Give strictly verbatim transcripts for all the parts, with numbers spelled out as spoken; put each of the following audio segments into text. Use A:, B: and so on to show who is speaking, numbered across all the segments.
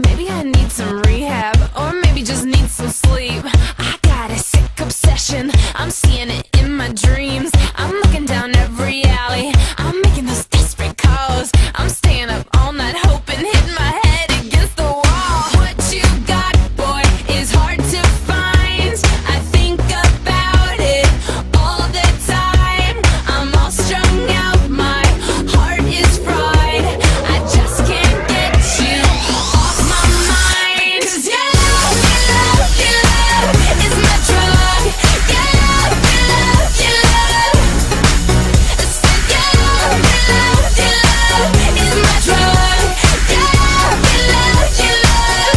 A: Maybe I need some rehab, or maybe just need some sleep. I got a sick obsession, I'm seeing it in my dreams. I'm looking down every alley, I'm making those desperate calls. I'm staying up all night hoping, hitting my head against the wall. What you got, boy, is hard to find. I think about it all the time. I'm all strung out, my heart is fried. I just can't get you off my mind. 'Cause your love, your love, your love is my drug. Your love, your love, your love. It's like your love, your love, your love is my drug. Your love, your love, your love.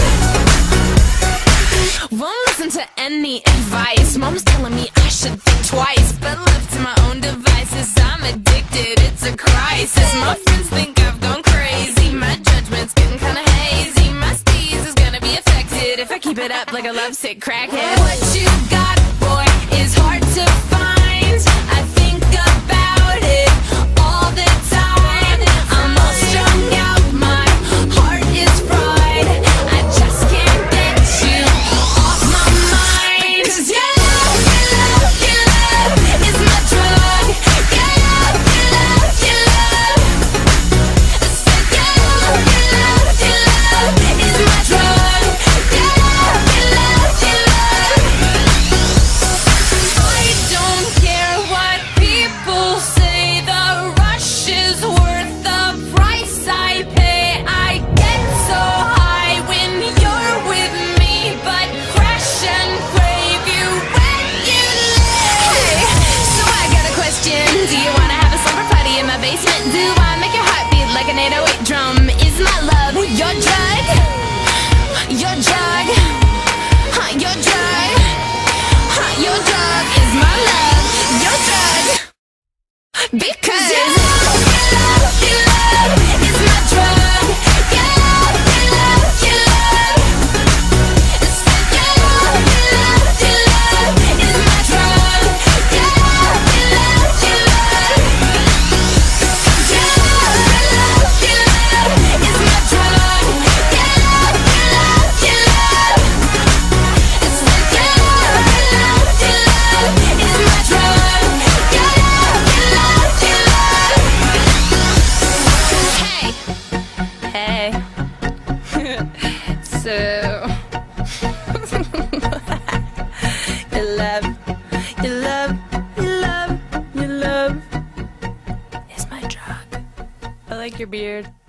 A: Won't listen to any advice. Mom's telling me I should think twice, but left to my own devices, I'm addicted, it's a crisis. My friends think I've gone crazy, my judgment's getting kinda hazy. My steez is gonna be affected if I keep it up like a lovesick crackhead. What you got, boy, is hard to find. I think about it all the time. I'm all strung out, my heart is fried. I just can't get you off my mind. 'Cause your love, your love, your love is my drug. Your love, your love, your love. It's like your love, your love, your love is my drug. Your love, your love, your love. I don't care what people say, the rush is worth the price I pay. I get so high when you're with me, but crash and crave you when you leave. Hey, so I got a question. Do you wanna have a slumber party in my basement? Do I make your heart beat like an eight oh eight drum? Is my love your drug? Your drug? Huh, your drug? Huh, your drug is my love. Your drug. Because your love, your love, your love is my drug. Your love, your love, your love. It's like your love, your love, your love is my drug. Your love, your love, your love. Your love, your love, your love is my drug. Your love, your love, your love. It's like your love, your love, your love is my drug. Your love, your love, your love. Hey, hey. So your love, your love, your love, your love is my drug. I like your beard.